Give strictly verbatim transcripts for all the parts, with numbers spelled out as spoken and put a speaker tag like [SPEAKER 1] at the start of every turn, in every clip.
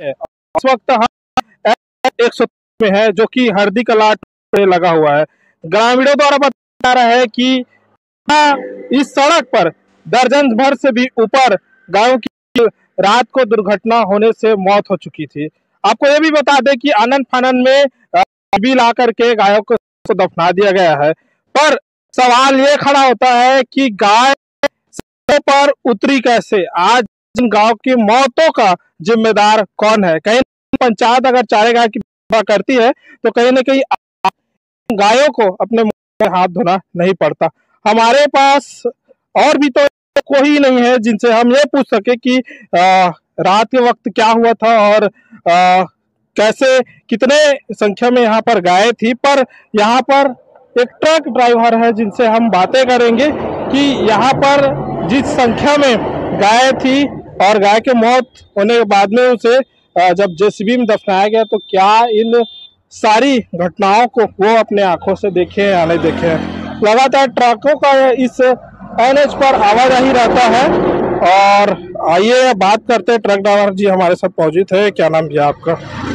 [SPEAKER 1] है। इस वक्त हम एक सौ में है जो कि हरदी कला पे लगा हुआ है। ग्रामीणों द्वारा बताया जा रहा है कि इस सड़क पर दर्जन भर से भी ऊपर गायों की रात को दुर्घटना होने से मौत हो चुकी थी। आपको ये भी बता दें कि आनन फानन में बिल आकर के गायों को दफना दिया गया है, पर सवाल ये खड़ा होता है कि गाय पर उतरी कैसे। आज इन गांव की मौतों का जिम्मेदार कौन है? कहीं पंचायत अगर चारे गाय की करती है तो कहीं ना कहीं गायों को अपने मुंह में हाथ धोना नहीं पड़ता। हमारे पास और भी तो कोई नहीं है जिनसे हम ये पूछ सके कि आ, रात के वक्त क्या हुआ था और आ, कैसे कितने संख्या में यहाँ पर गायें थी। पर यहाँ पर एक ट्रक ड्राइवर है जिनसे हम बातें करेंगे कि यहाँ पर जिस संख्या में गाय थी और गाय के मौत होने के बाद में उसे जब जेसीबी में दफनाया गया तो क्या इन सारी घटनाओं को वो अपने आंखों से देखे या नहीं देखे। लगातार ट्रकों का इस एनएच पर आवाजाही रहता है और आइए बात करते हैं। ट्रक ड्राइवर जी हमारे साथ मौजूद है। क्या नाम भैया आपका?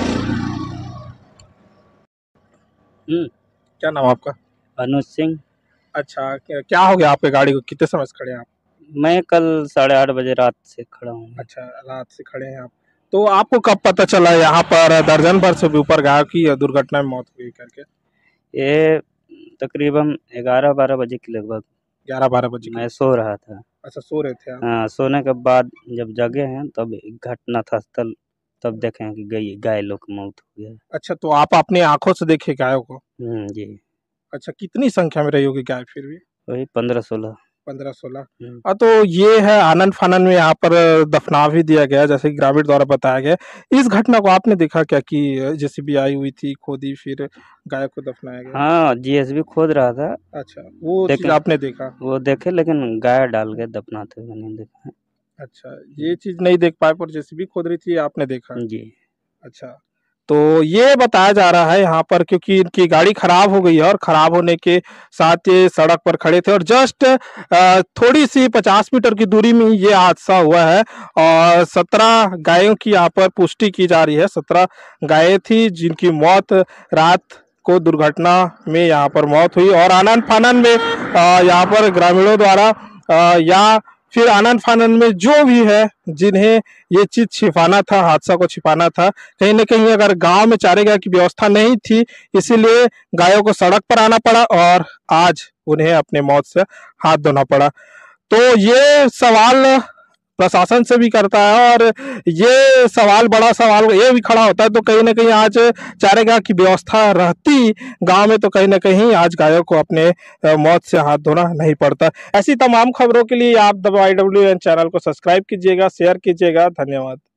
[SPEAKER 2] हम्म
[SPEAKER 1] क्या नाम आपका?
[SPEAKER 2] अनुज सिंह।
[SPEAKER 1] अच्छा, क्या हो गया आपके गाड़ी को? कितने समय से खड़े हैं आप?
[SPEAKER 2] मैं कल साढ़े आठ बजे रात से खड़ा हूँ।
[SPEAKER 1] अच्छा, रात से खड़े हैं आप। तो आपको कब पता चला यहाँ पर दर्जन भर से भी ऊपर गाय की दुर्घटना में मौत हुई करके?
[SPEAKER 2] ये तकरीबन ग्यारह बारह बजे के लगभग।
[SPEAKER 1] ग्यारह बारह बजे
[SPEAKER 2] मैं सो रहा था।
[SPEAKER 1] अच्छा, सो रहे थे आप?
[SPEAKER 2] हाँ, सोने के बाद जब जगे हैं तब घटना था स्थल, तब देखे हैं कि गई गाय लोग की मौत हो गया।
[SPEAKER 1] अच्छा, तो आप अपनी आंखों से देखे गायों को?
[SPEAKER 2] हम्म जी।
[SPEAKER 1] अच्छा, कितनी संख्या में रही होगी गाय फिर भी?
[SPEAKER 2] वही पंद्रह सोलह
[SPEAKER 1] पंद्रह सोलह। तो ये है आनन फानन में यहाँ पर दफना भी दिया गया जैसे कि ग्रामीण द्वारा बताया गया। इस घटना को आपने देखा क्या कि जेसीबी आई हुई थी, खोदी, फिर गाय को दफनाया गया?
[SPEAKER 2] हाँ, जीएसबी खोद रहा था।
[SPEAKER 1] अच्छा, वो चीज आपने देखा? वो
[SPEAKER 2] देखे, लेकिन गाय डाल के दफनाते हुए नहीं देखा।
[SPEAKER 1] अच्छा, ये चीज नहीं देख पाए पर जेसीबी खोद रही थी आपने देखा?
[SPEAKER 2] जी।
[SPEAKER 1] अच्छा, तो ये बताया जा रहा है यहाँ पर क्योंकि इनकी गाड़ी खराब हो गई है और खराब होने के साथ ये सड़क पर खड़े थे और जस्ट थोड़ी सी पचास मीटर की दूरी में ये हादसा हुआ है और सत्रह गायों की यहाँ पर पुष्टि की जा रही है। सत्रह गायें थी जिनकी मौत रात को दुर्घटना में यहाँ पर मौत हुई और आनन फानन में यहाँ पर ग्रामीणों द्वारा या फिर आनन फानन में जो भी है जिन्हें ये चीज छिपाना था, हादसा को छिपाना था, कहीं ना कहीं अगर गांव में चारे गाय की व्यवस्था नहीं थी इसीलिए गायों को सड़क पर आना पड़ा और आज उन्हें अपने मौत से हाथ धोना पड़ा। तो ये सवाल प्रशासन से भी करता है और ये सवाल बड़ा सवाल ये भी खड़ा होता है। तो कहीं ना कहीं आज चारे गाय की व्यवस्था रहती गांव में तो कहीं ना कहीं आज गायों को अपने मौत से हाथ धोना नहीं पड़ता। ऐसी तमाम खबरों के लिए आप the Y W N channel को सब्सक्राइब कीजिएगा, शेयर कीजिएगा। धन्यवाद।